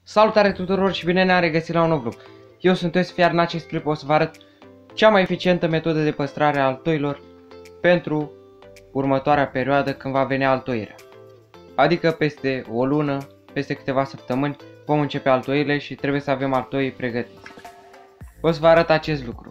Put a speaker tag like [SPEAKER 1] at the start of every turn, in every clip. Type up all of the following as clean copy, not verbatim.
[SPEAKER 1] Salutare tuturor și bine ne-am regăsit la un nou vlog. Eu sunt Esfi, iar în acest clip o să vă arăt cea mai eficientă metodă de păstrare a altoilor pentru următoarea perioadă când va veni altoirea. Adică peste o lună, peste câteva săptămâni vom începe altoirile și trebuie să avem altoii pregătiți. O să vă arăt acest lucru.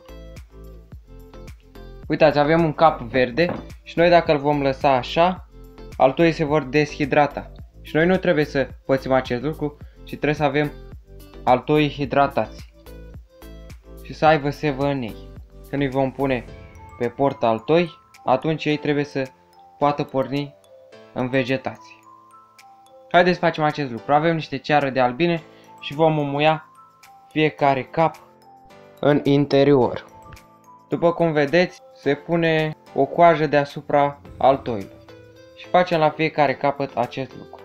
[SPEAKER 1] Uitați, avem un cap verde și noi dacă îl vom lăsa așa, altoii se vor deshidrata. Și noi nu trebuie să pățim acest lucru, ci trebuie să avem altoii hidratați și să aibă sevă în ei. Când îi vom pune pe port altoi, atunci ei trebuie să poată porni în vegetație. Haideți să facem acest lucru. Avem niște ceară de albine și vom înmuia fiecare cap în interior. După cum vedeți, se pune o coajă deasupra altoilor și facem la fiecare capăt acest lucru.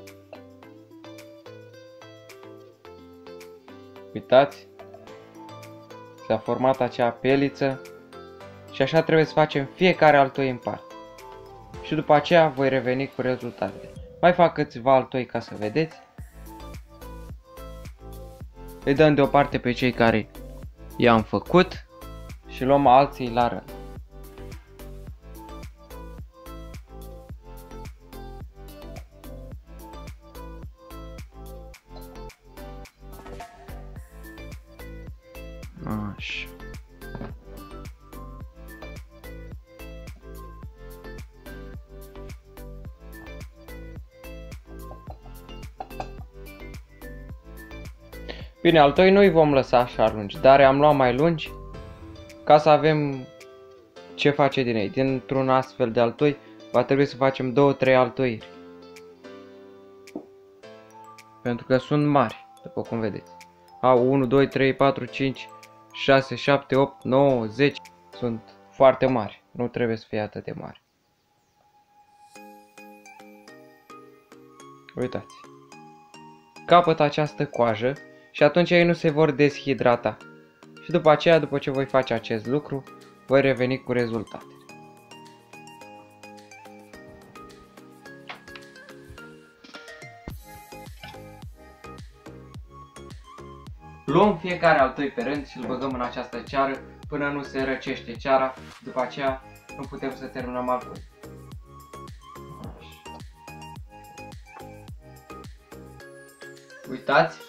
[SPEAKER 1] Uitați, s-a format acea peliță și așa trebuie să facem fiecare altoi în parte. Și după aceea voi reveni cu rezultatele. Mai fac câțiva altoi ca să vedeți. Îi dăm deoparte pe cei care i-am făcut și luăm alții la rând. Așa. Bine, altoi nu îi vom lăsa așa lungi, dar am luat mai lungi ca să avem ce face din ei. Dintr-un astfel de altoi va trebui să facem 2-3 altoiri. Pentru că sunt mari, după cum vedeți. Au 1, 2, 3, 4, 5, 6, 7, 8, 9, 10. Sunt foarte mari. Nu trebuie să fie atât de mari. Uitați. Capăt această coajă și atunci ei nu se vor deshidrata. Și după aceea, după ce voi face acest lucru, voi reveni cu rezultatele. Luăm fiecare altoi pe rând și îl băgăm în această ceară până nu se răcește ceara. După aceea nu putem să terminăm altoi. Uitați.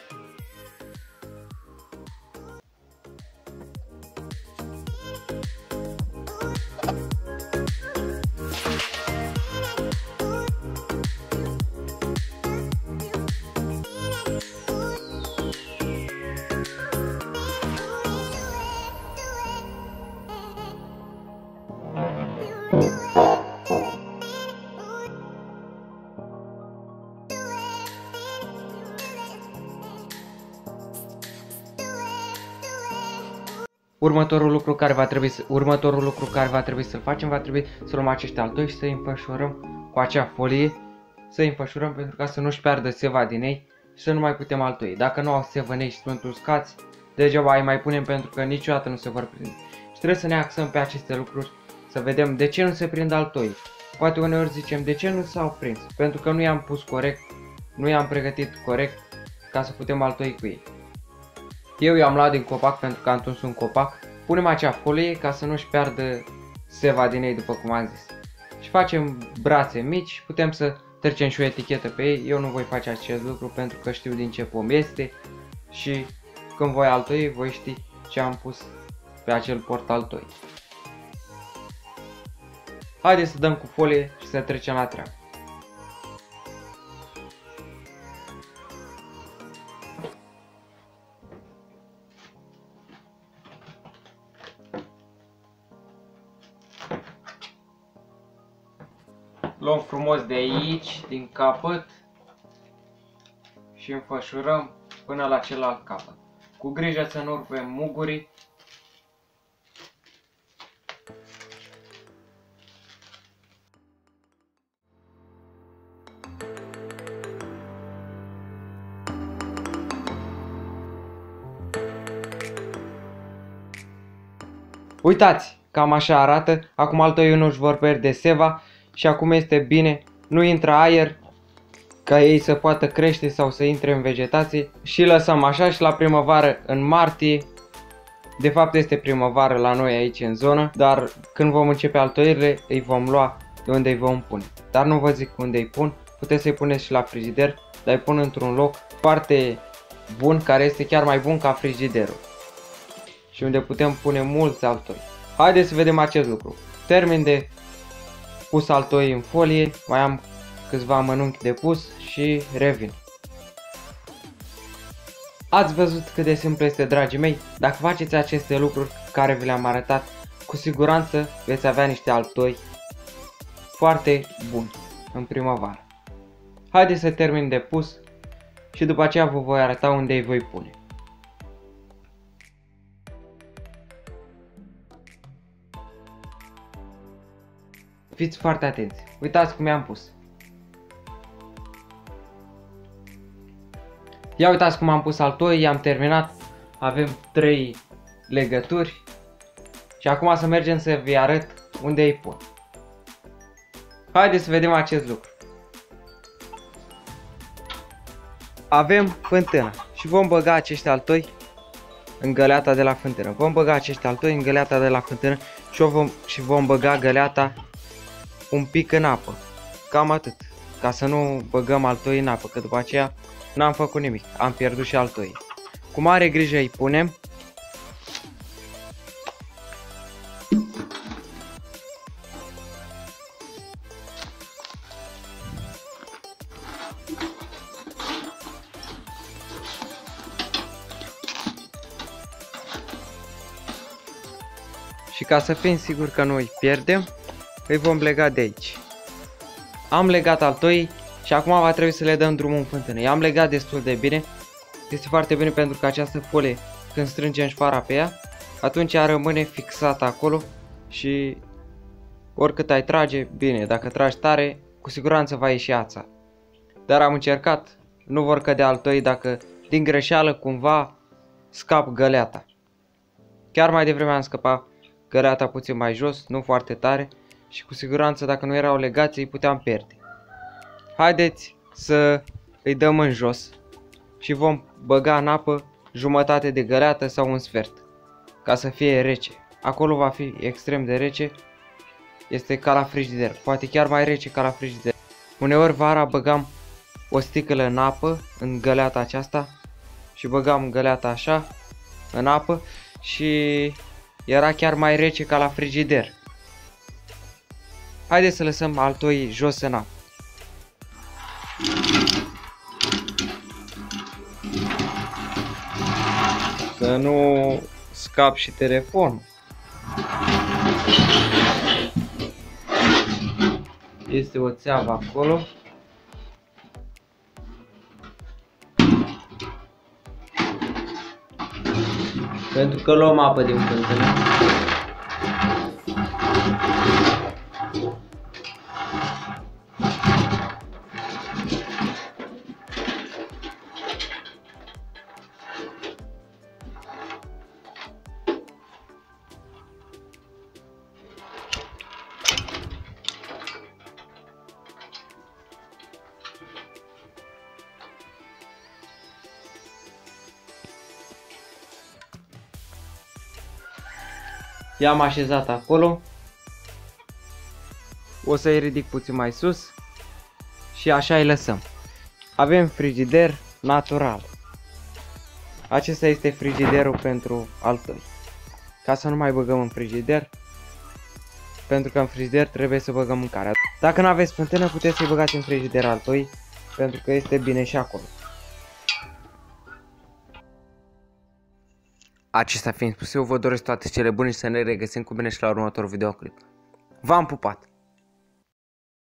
[SPEAKER 1] Următorul lucru care va trebui să-l facem, va trebui să luăm acești altoi și să îi înfășurăm cu acea folie, să îi înfășurăm pentru ca să nu-și piardă seva din ei și să nu mai putem altoi. Dacă nu au sevă în ei și sunt uscați, degeaba îi mai punem pentru că niciodată nu se vor prinde. Și trebuie să ne axăm pe aceste lucruri, să vedem de ce nu se prind altoi. Poate uneori zicem de ce nu s-au prins, pentru că nu i-am pus corect, nu i-am pregătit corect ca să putem altoi cu ei. Eu i-am luat din copac pentru că am tuns un copac. Punem acea folie ca să nu-și piardă seva din ei, după cum am zis. Și facem brațe mici, putem să trecem și o etichetă pe ei. Eu nu voi face acest lucru pentru că știu din ce pom este și când voi altoi, voi ști ce am pus pe acel port altoi. Haideți să dăm cu folie și să trecem la treabă. Luăm frumos de aici, din capăt și înfășurăm până la celălalt capăt. Cu grijă să nu rupem mugurii. Uitați, cam așa arată. Acum altoiul nu își vor pierde seva și acum este bine. Nu intră aer ca ei să poată crește sau să intre în vegetație și lăsăm așa și la primăvară în martie. De fapt este primăvară la noi aici în zonă, dar când vom începe altoirile îi vom lua de unde îi vom pune. Dar nu vă zic unde îi pun, puteți să-i puneți și la frigider, dar îi pun într-un loc foarte bun, care este chiar mai bun ca frigiderul și unde putem pune mulți altoi. Haideți să vedem acest lucru. Termin de pus altoi în folie, mai am câțiva mănunchi de pus și revin. Ați văzut cât de simplu este, dragii mei? Dacă faceți aceste lucruri care vi le-am arătat, cu siguranță veți avea niște altoi foarte buni în primăvară. Haideți să termin de pus și după aceea vă voi arăta unde îi voi pune. Fiți foarte atenți. Uitați cum i-am pus. Ia uitați cum am pus altoi, i-am terminat. Avem 3 legături. Și acum să mergem să vi arăt unde îi pun. Haideți să vedem acest lucru. Avem fântâna și vom băga acești altoi în găleata de la fântână. Vom băga acești altoi în găleata de la fântână și vom băga găleata un pic în apă. Cam atât. Ca să nu băgăm altoi în apă, că după aceea n-am făcut nimic. Am pierdut și altoi. Cu mare grijă îi punem. Și ca să fim siguri că nu îi pierdem, îi vom lega de aici. Am legat altoi și acum va trebui să le dăm drumul în fântână. I-am legat destul de bine. Este foarte bine pentru că această folie, când strângem șpara pe ea, atunci ea rămâne fixată acolo și oricât ai trage, bine, dacă tragi tare, cu siguranță va ieși ața. Dar am încercat, nu vor cădea altoi dacă din greșeală cumva scap găleata. Chiar mai devreme am scăpat găleata puțin mai jos, nu foarte tare, și cu siguranță dacă nu erau legați îi puteam pierde. Haideți să îi dăm în jos și vom băga în apă jumătate de găleată sau un sfert, ca să fie rece. Acolo va fi extrem de rece, este ca la frigider, poate chiar mai rece ca la frigider. Uneori vara băgam o sticlă în apă, în găleata aceasta, și băgam găleata așa, în apă, și era chiar mai rece ca la frigider. Haideți să lăsăm altoi jos în apă. Să nu scap și telefonul. Este o țeavă acolo. Pentru că luăm apă din fântână. I-am așezat acolo. O să-i ridic puțin mai sus și așa îi lăsăm. Avem frigider natural. Acesta este frigiderul pentru altoi. Ca să nu mai băgăm în frigider, pentru că în frigider trebuie să băgăm mâncarea. Dacă nu aveți fântână, puteți să-i băgați în frigider altoi, pentru că este bine și acolo. Acestea fiind spus, eu vă doresc toate cele bune și să ne regăsim cu bine și la următorul videoclip. V-am pupat!